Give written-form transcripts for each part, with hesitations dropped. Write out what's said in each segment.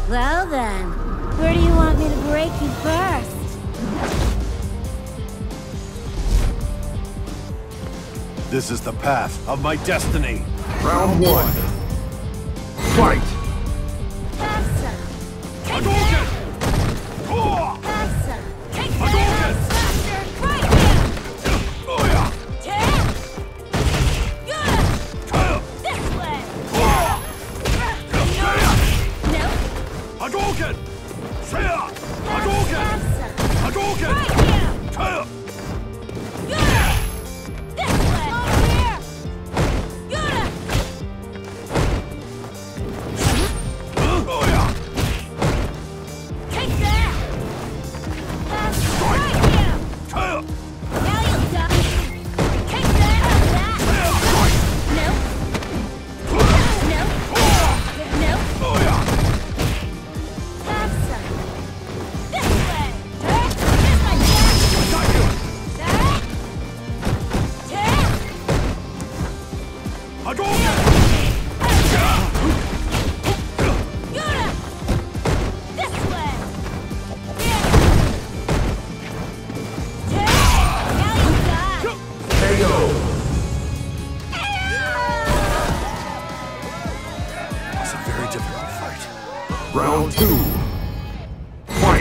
Well then, where do you want me to break you first? This is the path of my destiny. Round one. Fight! Hadouken! Hadouken! Hadouken! Shea! Hadouken! Hadouken! Kaya! Round two. Fight!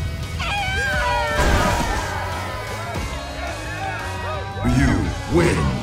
You win.